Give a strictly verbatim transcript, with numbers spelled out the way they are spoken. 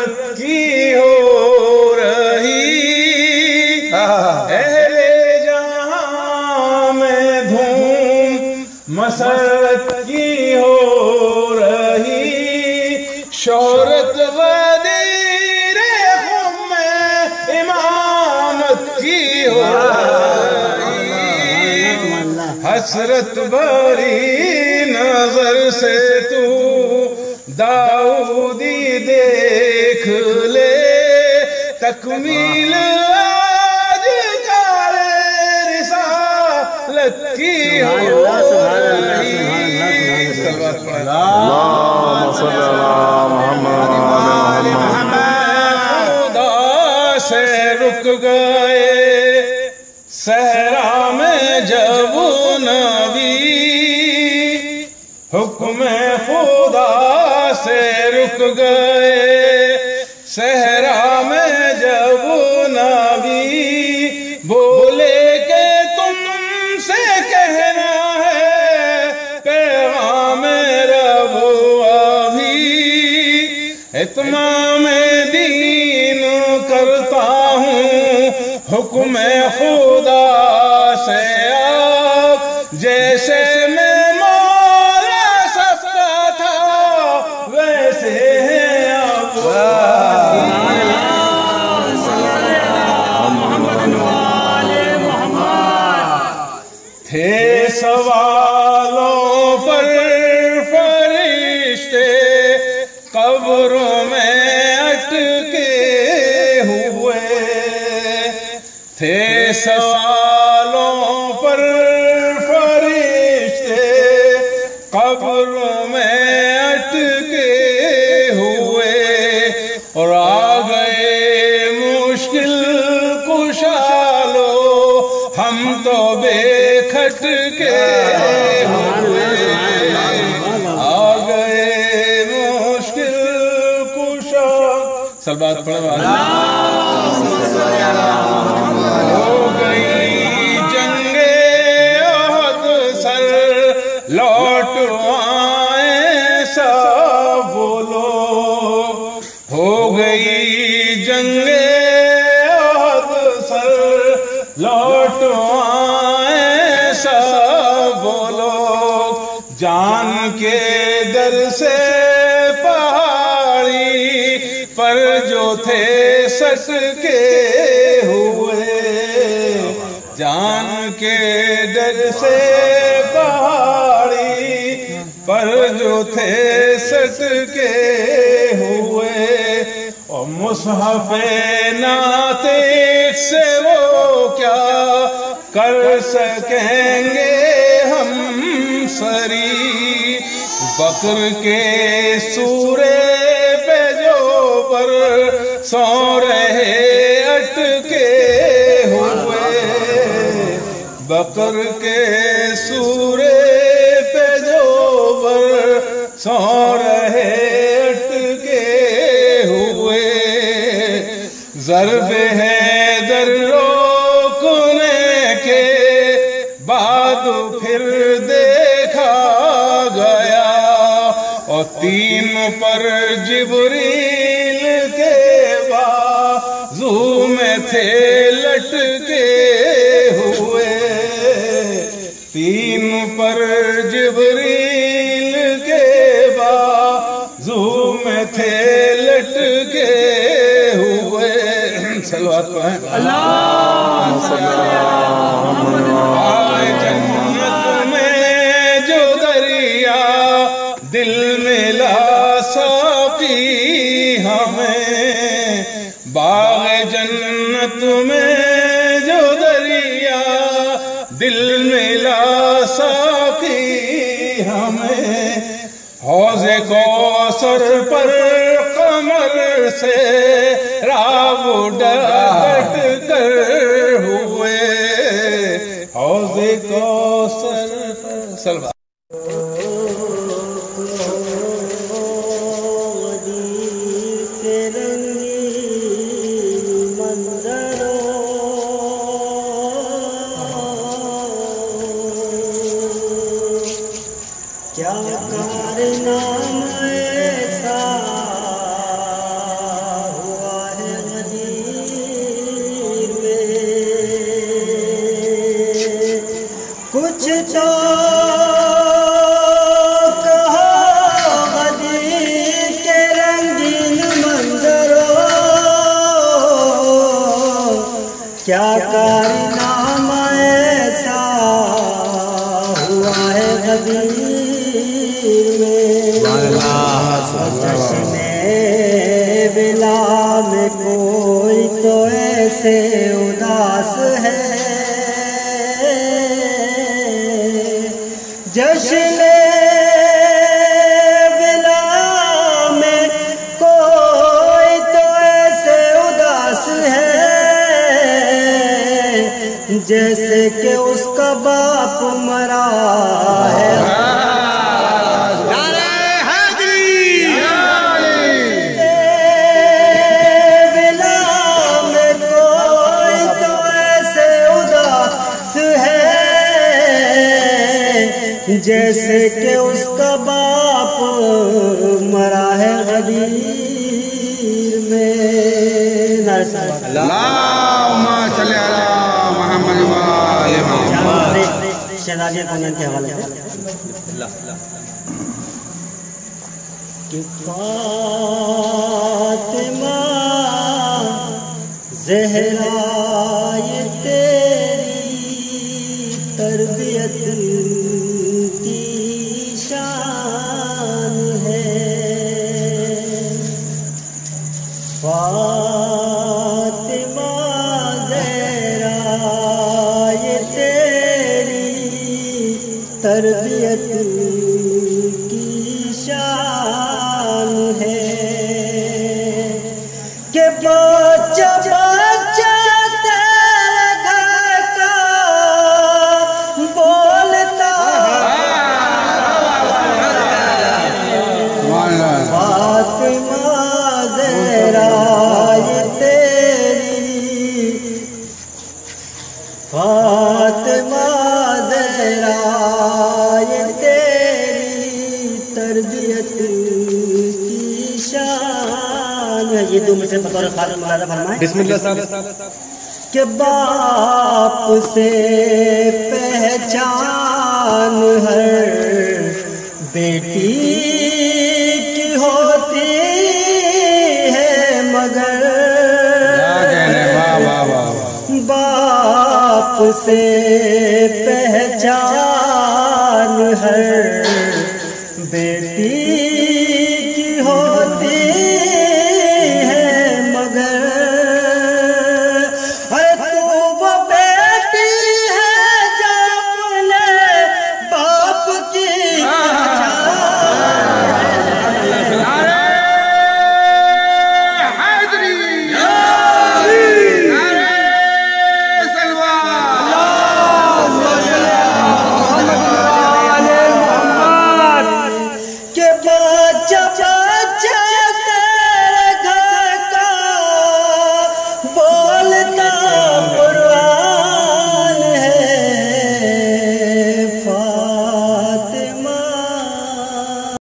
مسرت کی ہو رہی، اہل جہاں میں دھوم مسرت کی ہو رہی، شہرت ودیر خم میں امامت کی ہو رہی، حسرت بھری نظر سے تو داؤدی دیکھ لے، تکمیل آج کار رسالت کی ہو رہی۔ اللہم صلی علی محمد۔ خدا سے رک گئے صحرا میں جب نبی، حکم خدا سے رک گئے صحرا میں جب نبی، بولے کہ تم سے کہنا ہے پیغام رب ابھی، اتمام دین کرتا ہوں حکم خدا سے اب، جیسے میں مولا سکتا تھا ویسے ہے اب۔ تھے سوالوں پر فرشتے قبروں میں اٹکے ہوئے، تھے سوالوں پر فرشتے قبروں میں اٹکے ہوئے، اور آ گئے مشکل کشا لو ہم تو بے کھٹکے ہوئے، آ گئے مشکل کشا، سلوات پڑھو۔ ہو گئی جنگ احد سر لوٹ آئیں سب بولو، ہو گئی جنگ احد سر لوٹ آئیں سب بولو، جان کے در سے پہاڑی پر جو تھے سٹکے ہوئے، جان کے ڈر سے پہاڑی پر جو تھے سٹکے ہوئے، اور مصحف ناطق سے وہ کیا کر سکیں گے ہم سری، بکر کے سورے پہ جو پر سو رہے اٹکے ہوئے، بکر کے سورے پہ جو پر سو رہے اٹکے ہوئے، ضرب حیدر روکنے کے بعد پھر دیکھا گیا، اور تین پر جبریل کے بازو میں تھے لٹکے ہوئے، تین پر جبریل کے بازو میں تھے لٹکے ہوئے، صلوات پڑھیں۔ اللہم صلی علی محمد۔ جنت میں جو دریا دل میں لا ساقی ہمیں، باغ جنت میں جو دریا دل میں لا ساقی ہمیں، حوض کوثر پر قمر سے راو ڈٹ کر ہوئے، حوض کوثر پر سلوات۔ کیا کارنامہ ایسا کیا کارنامہ ایسا ہوا ہے غدیر میں، جشن بلا میں کوئی تو ایسے اداس ہے، جشن بلا میں کوئی تو ایسے اداس ہے، جیسے کہ اس کا باپ مرا ہے۔ بلا میں کوئی تو ایسے اداس ہے، جیسے کہ اس کا باپ مرا ہے غدیر میں۔ اللہم صلی علی محمد و آل محمد۔ شہزادی کونین کے حوالے سے کہ فاطمہ زہرا یہ تیری تربیت کی شان ہے، فاطمہ زہرا یہ تیری تربیت کی شان ہے، کہ بچہ بچہ تیرے گھر کا بولتا، فاطمہ زہرا یہ تیری، فاطمہ زہرا یہ تیری تربیت کی شان ہے۔ یہ دو میں سے بطور خاتم ملازہ فرمائیں بسم اللہ صاحب۔ کہ باپ سے پہچان ہر بیٹی کی ہوتی ہے، مگر باپ سے پہچان ہر بیٹی